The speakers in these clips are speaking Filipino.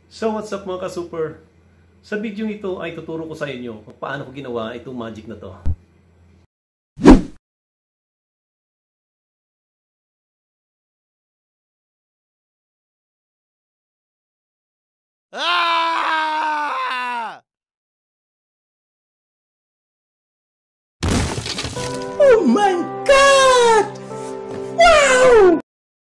So what's up mga ka-super? Sa video ito ay tuturo ko sa inyo kung paano ko ginawa itong magic na to. Ah! Oh my God! Wow!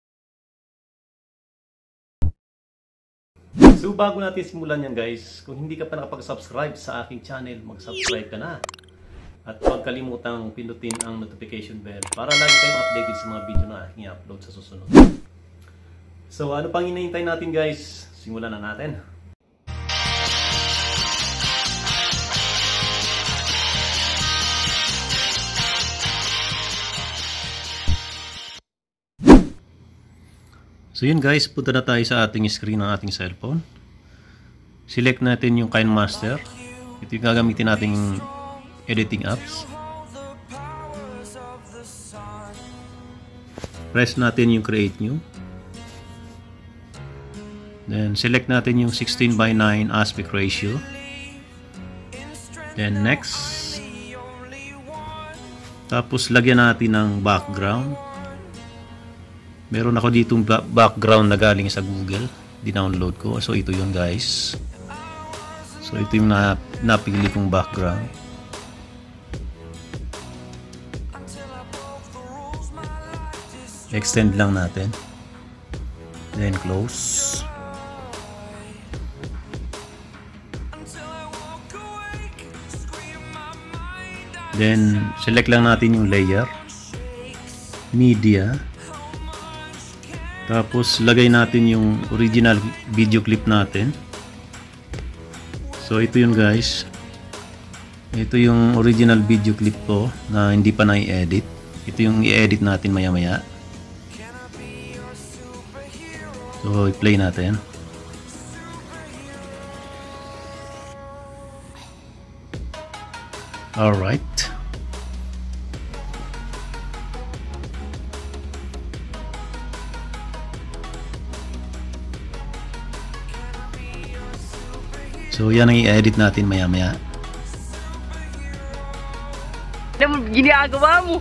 So bago natin simulan yan guys, kung hindi ka pa nakapag-subscribe sa aking channel, mag-subscribe ka na. At huwag kalimutang pindutin ang notification bell para lagi kayong updated sa mga video na aking i-upload sa susunod. So ano pang hinihintay natin guys? Simulan na natin. So yun guys, punta na tayo sa ating screen ng ating cellphone. Select natin yung KineMaster. Ito yung gagamitin nating editing apps. Press natin yung create new. Then select natin yung 16:9 aspect ratio. Then next. Tapos lagyan natin ng background. Meron ako ditong background na galing sa Google. Dinownload ko. So ito yun guys. So ito yung napili kong background. Extend lang natin. Then close. Then select lang natin yung layer. Media. Tapos lagay natin yung original video clip natin. So ito yun guys. Ito yung original video clip ko na hindi pa na-edit. Ito yung i-edit natin maya maya. So i-play natin. Alright. So yan ang i-edit natin maya maya. Ano mo ginagawa mo?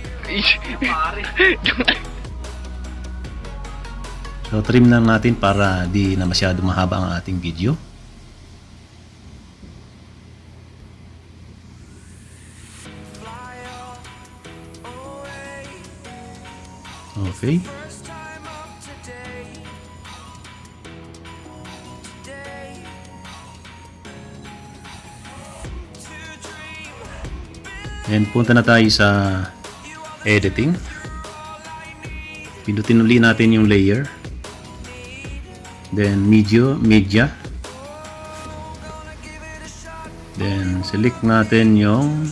So trim lang natin para di na masyado mahaba ang ating video. Okay. And punta na tayo sa editing. Pindutin ulit natin yung layer. Then media. Then select natin yung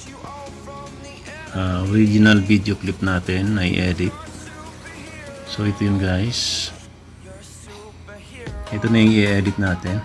original video clip natin na i-edit. So ito yun guys. Ito na yung i-edit natin.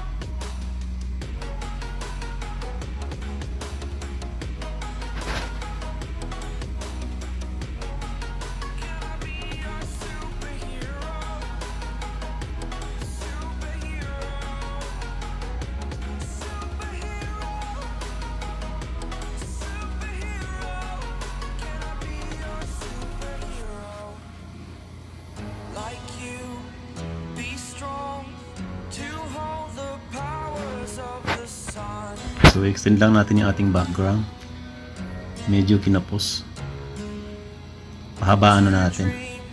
So extend lang natin yung ating background. Medyo kinapos. Pahabaan na natin.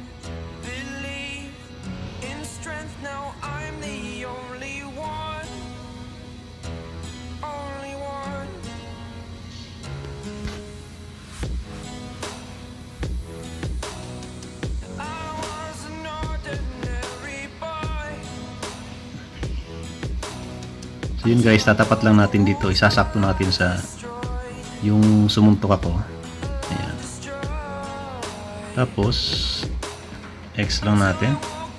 So yun guys, tatapat lang natin dito, isasakto natin sa yung sumuntok ako. Ayan. Tapos X lang natin.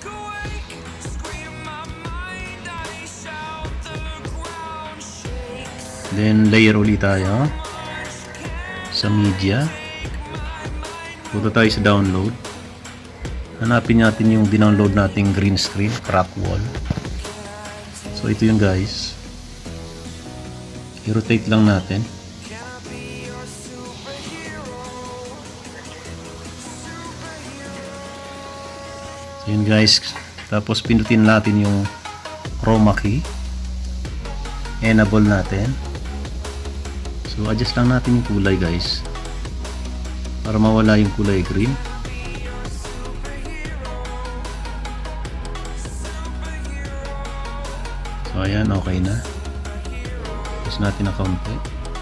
Then layer ulit tayo sa media. Punta tayo sa download. Hanapin natin yung dinownload nating green screen, crack wall. So ito yung guys. I-rotate lang natin. So yun guys. Tapos pindutin natin yung chroma key. Enable natin. So adjust lang natin yung kulay guys. Para mawala yung kulay green. So ayan, okay na. Tapos natin na kaunti.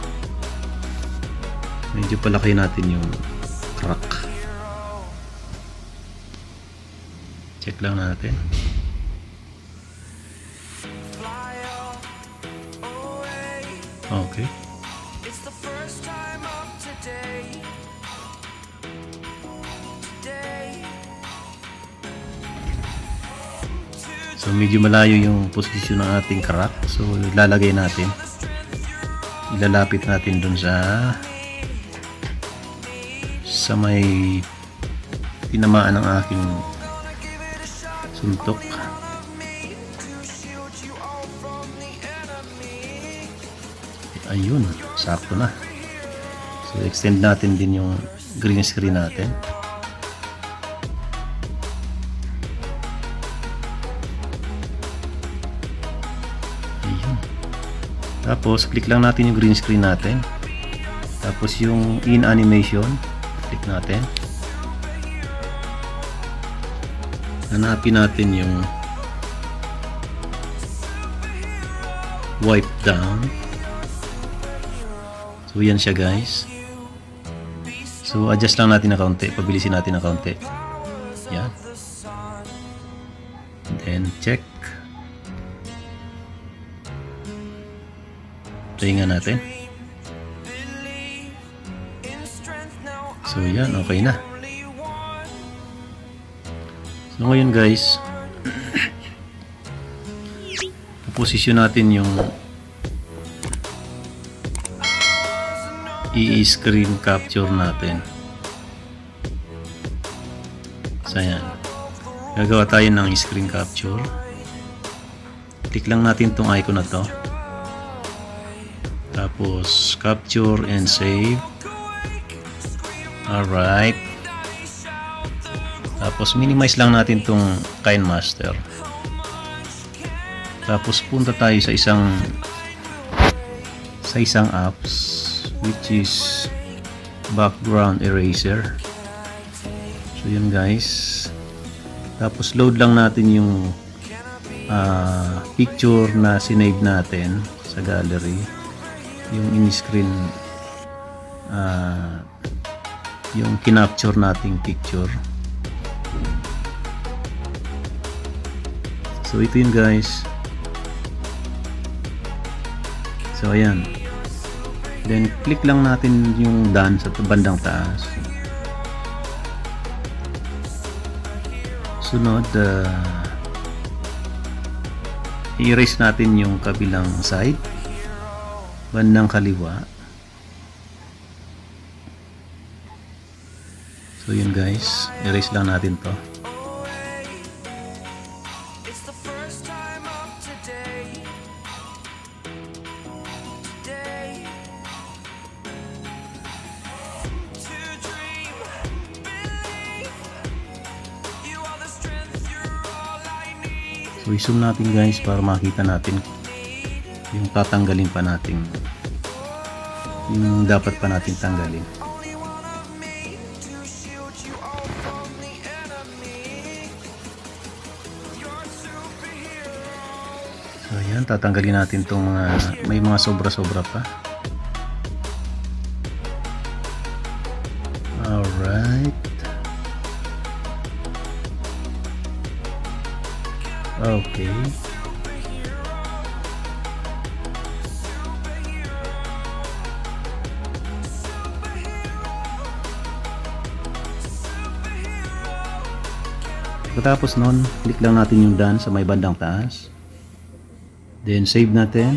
Medyo palaki natin yung crack. Check lang natin. Okay. So medyo malayo yung posisyon ng ating crack. So ilalagay natin. Ilalapit natin dun sa may tinamaan ng aking suntok. Ayun, sakto na. So extend natin din yung green screen natin. Tapos click lang natin yung green screen natin. Tapos yung in animation, click natin. Hanapin natin yung wipe down. So yan siya guys. So adjust lang natin na kaunti, pabilisin natin na kaunti. Yan. And then check. Tingnan natin. So yan, okay na. So ngayon guys, posisyon natin yung i-screen capture natin. So yan, gagawa tayo ng screen capture. Click lang natin tong icon na to. Tapos capture and save. Alright. Tapos minimize lang natin tong KineMaster. Tapos punta tayo sa isang apps which is background eraser. So yun guys. Tapos load lang natin yung picture na sinave natin sa gallery. Yung in-screen yung kinapture nating picture. So ito yun guys. So ayan. Then click lang natin yung done sa bandang taas. Sunod i-erase natin yung kabilang side, bandang kaliwa. So yun guys, erase lang natin to. So i-zoom natin guys para makita natin yung tatanggalin pa natin, yung dapat pa natin tanggalin. So ayan, tatanggalin natin itong may mga sobra-sobra pa. Alright. Okay. Pagkatapos nun, click lang natin yung done sa may bandang taas. Then save natin.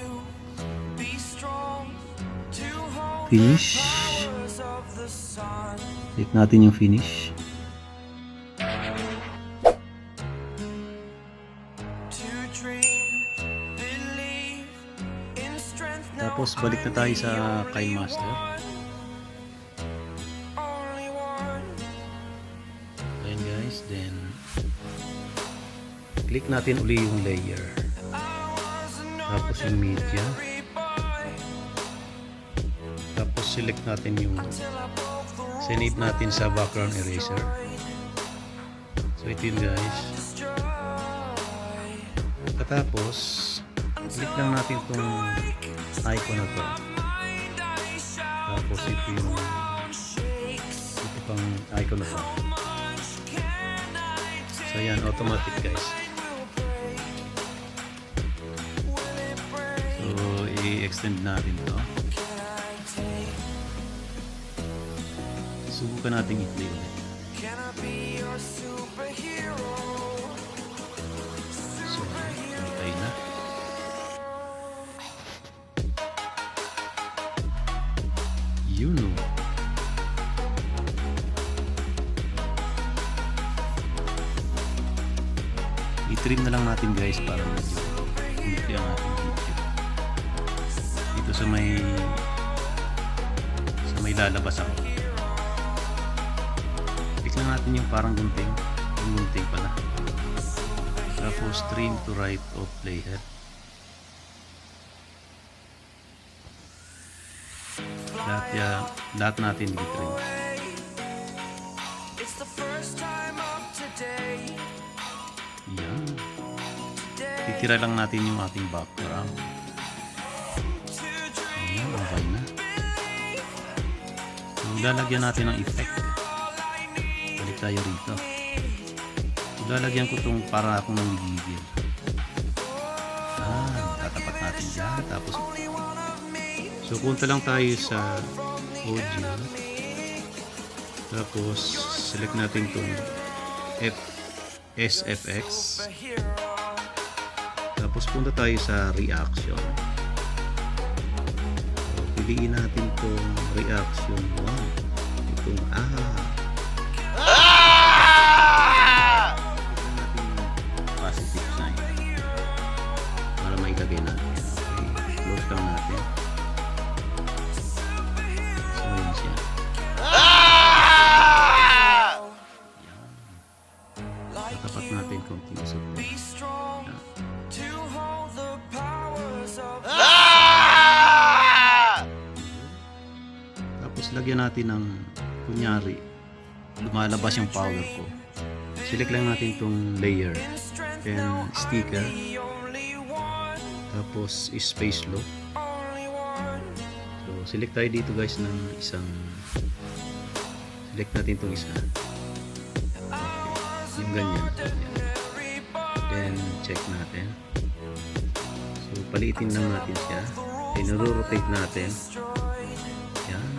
Finish. Click natin yung finish. Tapos balik na tayo sa KineMaster. Ayan guys, then click natin uli yung layer. Tapos yung media. Tapos select natin yung sinave natin sa background eraser. So ito yun guys. Tapos click lang natin itong icon na to. Tapos ito yung pang icon na to. So yan, automatic guys. So i-extend natin to. Subukan natin i-play ulit. So, tayo na. You know. I-trim na lang natin guys para medyo kumpi ang ating video. Dito sa may lalabas ako. Click na natin yung parang gunting. Yung gunting pala. Tapos trim to right of playhead. Lahat natin i-trim. Yan. Titira lang natin yung ating background. Ayan, okay na. So, lalagyan natin ng effect. Balik tayo rito. So, lalagyan ko itong para akong nanggigil. Tatapat natin dyan. Tapos, so punta lang tayo sa audio. Tapos, select natin itong SFX. Tapos punta tayo sa reaction. So, piliin natin itong reaction 1. Itong positive sign para mailagay natin. Okay, close lang natin. So yun siya. Tapat natin continuous of tapos lagyan natin ng kunyari lumalabas yung power ko. Select lang natin itong layer then sticker tapos space lock. So select tayo dito guys ng isang, select natin itong isa. Okay, yung ganyan. Then check natin. So paliitin lang natin siya. Then rotate natin. Yan.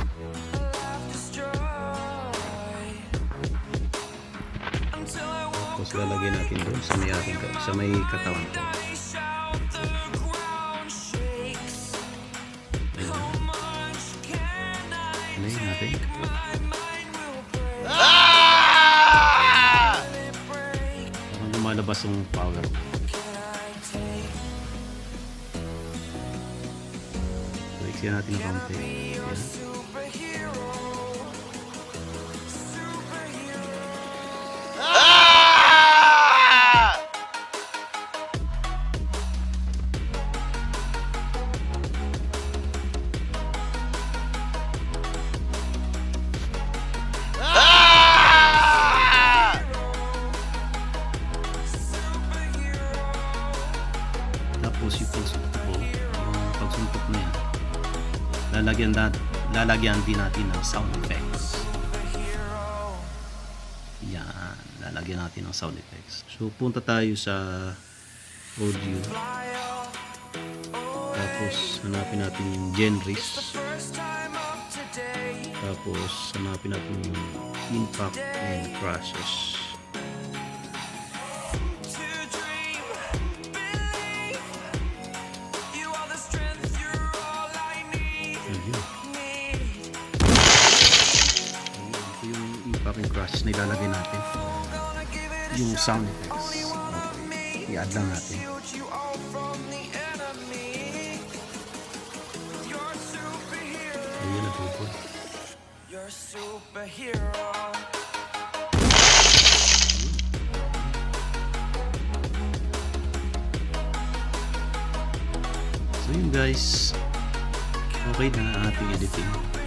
Tapos lalagyan natin doon sa may katawan ko. Ayan. Ayan natin. Parang lumalabas yung power. So, iksin natin ang kaunti. Ayan. Tapos yung pagsuntok na yan, lalagyan din natin ng sound effects. Yan, lalagyan natin ng sound effects. So punta tayo sa audio. Tapos hanapin natin yung genres. Tapos hanapin natin yung impact and crashes. Crashes na ilalagay natin yung sound effects. Okay. I-add lang natin. So yun guys, okay na ang ating editing.